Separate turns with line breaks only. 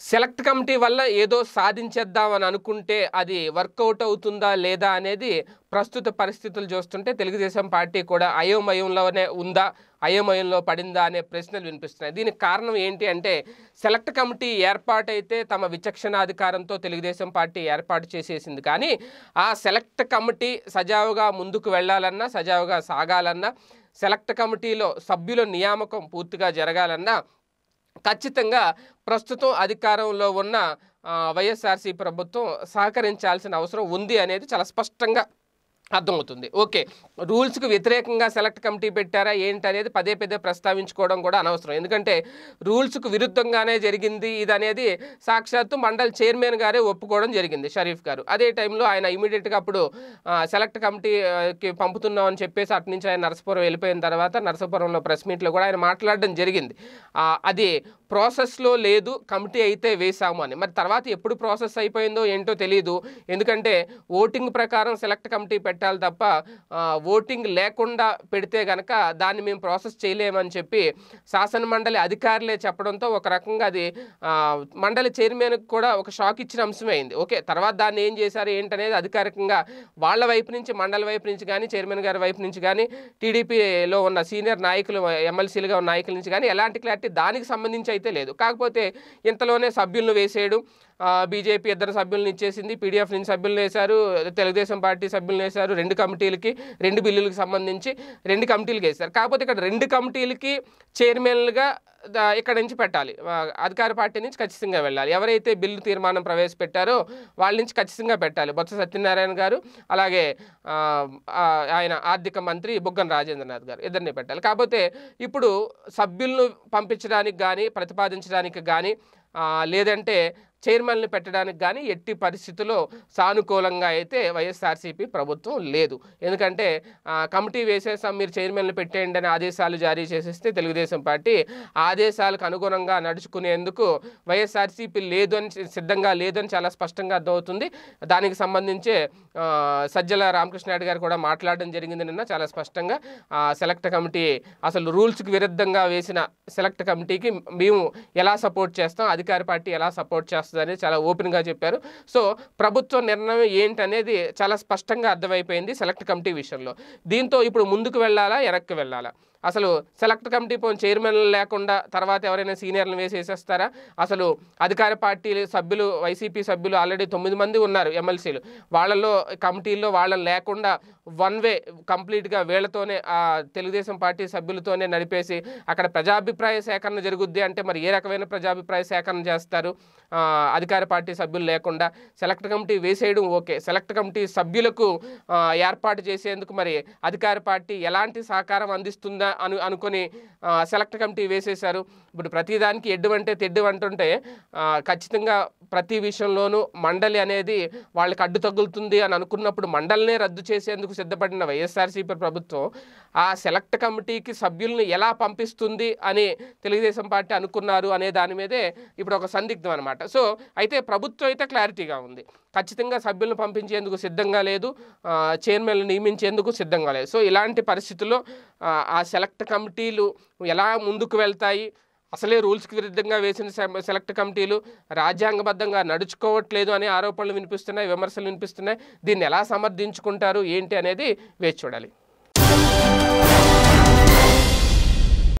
Select committee వల్ల ఏదో సాధించేద్దామని అనుకుంటే అది వర్కౌట్ అవుతుందా లేదా అనేది ప్రస్తుత పరిస్థితులు చూస్తుంటే తెలుగుదేశం పార్టీ కూడా అయోమయంలోనే ఉందా, అయోమయంలో పడిందా అనే ప్రశ్నలు వినిపిస్తున్నాయి. దీనికి కారణం ఏంటి అంటే సెలెక్ట్ కమిటీ ఏర్పాటైతే తమ విచక్షణాధికారంతో తెలుగుదేశం పార్టీ ఏర్పాటు చేసేసింది. కానీ ఆ సెలెక్ట్ కమిటీ సజావుగా ముందుకు వెళ్ళాలన్నా, సజావుగా సాగాలన్నా, సెలెక్ట్ కమిటీలో సభ్యుల నియామకం పూర్తిగా జరగాలన్నా ఖచ్చితంగా ప్రస్తుతం అధికారంలో ఉన్న వైఎస్ఆర్సీపీ ప్రభుత్వం సహకరించాల్సిన అవసరం ఉంది అనేది చాలా స్పష్టంగా అర్థమవుతుంది. ఓకే, రూల్స్కి వ్యతిరేకంగా సెలెక్ట్ కమిటీ పెట్టారా ఏంటి అనేది పదే పదే ప్రస్తావించుకోవడం కూడా అనవసరం. ఎందుకంటే రూల్స్కు విరుద్ధంగానే జరిగింది ఇది అనేది సాక్షాత్తు మండలి చైర్మన్ గారే ఒప్పుకోవడం జరిగింది, షరీఫ్ గారు. అదే టైంలో ఆయన ఇమీడియట్గా అప్పుడు సెలెక్ట్ కమిటీకి పంపుతున్నాం అని చెప్పేసి అటు నుంచి ఆయన నరసాపురం వెళ్ళిపోయిన తర్వాత నరసాపురంలో ప్రెస్ మీట్లో కూడా ఆయన మాట్లాడడం జరిగింది. అది ప్రాసెస్లో లేదు, కమిటీ అయితే వేసాము అని. మరి తర్వాత ఎప్పుడు ప్రాసెస్ అయిపోయిందో ఏంటో తెలియదు. ఎందుకంటే ఓటింగ్ ప్రకారం సెలెక్ట్ కమిటీ పెట్టాలి తప్ప ఓటింగ్ లేకుండా పెడితే కనుక దాన్ని మేము ప్రాసెస్ చేయలేమని చెప్పి శాసన మండలి అధికారులే చెప్పడంతో ఒక రకంగా అది మండలి చైర్మన్కి కూడా ఒక షాక్ ఇచ్చిన అంశమే అయింది. ఓకే, తర్వాత దాన్ని ఏం చేశారు ఏంటనేది అధికారికంగా వాళ్ళ వైపు నుంచి, మండలి వైపు నుంచి కానీ, చైర్మన్ గారి వైపు నుంచి కానీ, టీడీపీలో ఉన్న సీనియర్ నాయకులు, ఎమ్మెల్సీలుగా ఉన్న నాయకుల నుంచి కానీ ఎలాంటి క్లారిటీ దానికి సంబంధించి అయితే లేదు. కాకపోతే ఇంతలోనే సభ్యులను వేసేయడం, బీజేపీ 2 సభ్యులను ఇచ్చేసింది, పీడీఎఫ్ నుంచి సభ్యులను వేశారు, తెలుగుదేశం పార్టీ సభ్యులను వేశారు. 2 కమిటీలకి 2 బిల్లులకు సంబంధించి 2 కమిటీలకు వేశారు. కాకపోతే ఇక్కడ 2 కమిటీలకి చైర్మన్లుగా ఇక్కడ నుంచి పెట్టాలి, అధికార పార్టీ నుంచి ఖచ్చితంగా వెళ్ళాలి. ఎవరైతే బిల్లు తీర్మానం ప్రవేశపెట్టారో వాళ్ళ నుంచి ఖచ్చితంగా పెట్టాలి. బొత్స సత్యనారాయణ గారు, అలాగే ఆయన ఆర్థిక మంత్రి బుగ్గన రాజేంద్రనాథ్ గారు, ఇద్దరిని పెట్టాలి. కాకపోతే ఇప్పుడు సభ్యులను పంపించడానికి కానీ, ప్రతిపాదించడానికి కానీ, లేదంటే చైర్మన్ని పెట్టడానికి కానీ ఎట్టి పరిస్థితుల్లో సానుకూలంగా అయితే వైఎస్ఆర్సీపీ ప్రభుత్వం లేదు. ఎందుకంటే కమిటీ వేసేసాం, మీరు చైర్మన్లు పెట్టేయండి అని ఆదేశాలు జారీ చేసేస్తే తెలుగుదేశం పార్టీ ఆదేశాలకు అనుగుణంగా నడుచుకునేందుకు వైఎస్ఆర్సీపీ సిద్ధంగా లేదని చాలా స్పష్టంగా అర్థమవుతుంది. దానికి సంబంధించే సజ్జల రామకృష్ణారెడ్డి గారు కూడా మాట్లాడడం జరిగింది నిన్న చాలా స్పష్టంగా. సెలెక్ట్ కమిటీ అసలు రూల్స్కి విరుద్ధంగా వేసిన సెలెక్ట్ కమిటీకి మేము ఎలా సపోర్ట్ చేస్తాం, అధికార పార్టీ ఎలా సపోర్ట్ చేస్తాం అనేది చాలా ఓపెన్గా చెప్పారు. సో ప్రభుత్వ నిర్ణయం ఏంటనేది చాలా స్పష్టంగా అర్థమైపోయింది సెలెక్ట్ కమిటీ విషయంలో. దీంతో ఇప్పుడు ముందుకు వెళ్ళాలా, వెనక్కి వెళ్ళాలా? అసలు సెలెక్ట్ కమిటీ చైర్మన్ లేకుండా తర్వాత ఎవరైనా సీనియర్లను వేసేసేస్తారా? అసలు అధికార పార్టీ సభ్యులు, వైసీపీ సభ్యులు ఆల్రెడీ 9 మంది ఉన్నారు ఎమ్మెల్సీలు, వాళ్ళలో కమిటీల్లో వాళ్ళని లేకుండా వన్ వే కంప్లీట్గా వీళ్ళతోనే తెలుగుదేశం పార్టీ సభ్యులతోనే నడిపేసి అక్కడ ప్రజాభిప్రాయ సేకరణ జరుగుద్ది అంటే మరి ఏ రకమైన ప్రజాభిప్రాయ సేకరణ చేస్తారు అధికార పార్టీ సభ్యులు లేకుండా? సెలెక్ట్ కమిటీ వేసేయడం ఓకే, సెలెక్ట్ కమిటీ సభ్యులకు ఏర్పాటు చేసేందుకు మరి అధికార పార్టీ ఎలాంటి సహకారం అందిస్తుందా అనుకొని సెలెక్ట్ కమిటీ వేసేశారు. ఇప్పుడు ప్రతిదానికి ఎడ్డు అంటే తెడ్డు అంటుంటే ఖచ్చితంగా ప్రతి విషయంలోనూ మండలి అనేది వాళ్ళకి అడ్డు తగులుతుంది అని అనుకున్నప్పుడు మండలినే రద్దు చేసేందుకు సిద్ధపడిన వైఎస్ఆర్సీపీ ప్రభుత్వం ఆ సెలెక్ట్ కమిటీకి సభ్యులను ఎలా పంపిస్తుంది అని తెలుగుదేశం పార్టీ అనుకున్నారు అనే దాని మీదే ఇప్పుడు ఒక సందిగ్ధం అనమాట. సో అయితే ప్రభుత్వం అయితే క్లారిటీగా ఉంది, ఖచ్చితంగా సభ్యులను పంపించేందుకు సిద్ధంగా లేదు, చైర్మన్లు నియమించేందుకు సిద్ధంగా లేదు. సో ఇలాంటి పరిస్థితుల్లో ఆ సెలెక్ట్ కమిటీలు ఎలా ముందుకు వెళ్తాయి, అసలే రూల్స్కి విరుద్ధంగా వేసిన సెలెక్ట్ కమిటీలు రాజ్యాంగబద్ధంగా నడుచుకోవట్లేదు అనే ఆరోపణలు వినిపిస్తున్నాయి, విమర్శలు వినిపిస్తున్నాయి. దీన్ని ఎలా సమర్థించుకుంటారు ఏంటి అనేది వేచి చూడాలి.